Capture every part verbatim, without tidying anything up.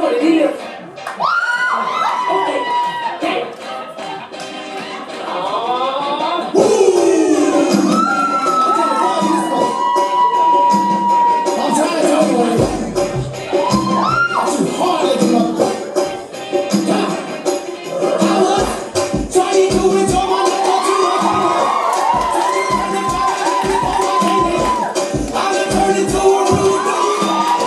what it is. Okay. Okay. Aww. I'm trying to tell you what it is. I'm too hard at the mother. I was trying to enjoy my life up to my car. I done turned into a rude dude.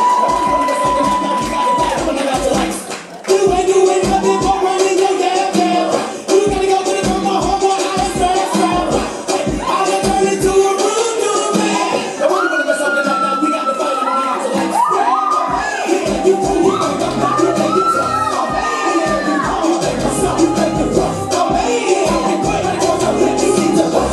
You ain't doing nothing but running your damn tail. You gotta go to the front of homeboy, I done stressed out. I done turned into a rude dude, man. Now when you wanna mess up the night, now we got to fight when we got to like you think you think you think you think you tough. Oh man, you call me think myself, you think you rough. Oh man, you quit like what's up, let me see the love.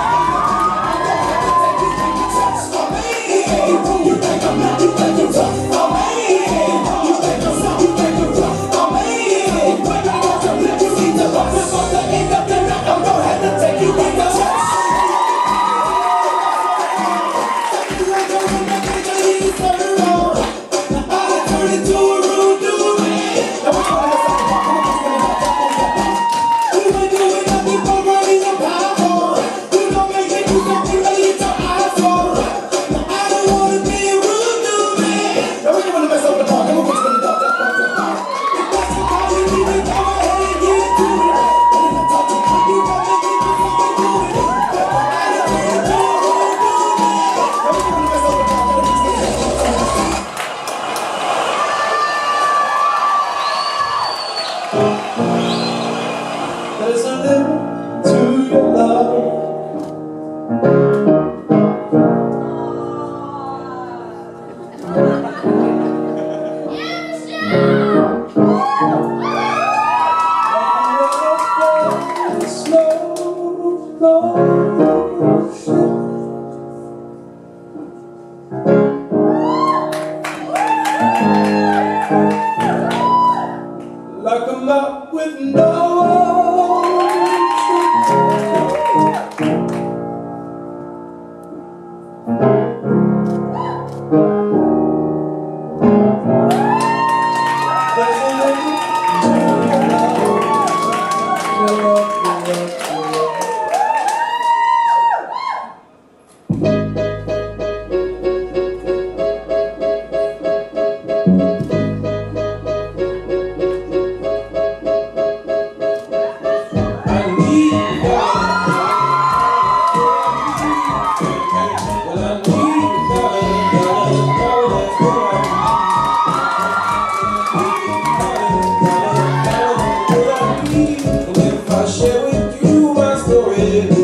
Oh man, you think I'm not, you think you tough. Oh man, you think myself, you think you rough. Oh man, you quit like what's up, let me see the love. We're about to end up the night, I'm gonna have to take you back to church. There's a limit to your love. Slow motion. Like a map with no share with you my story.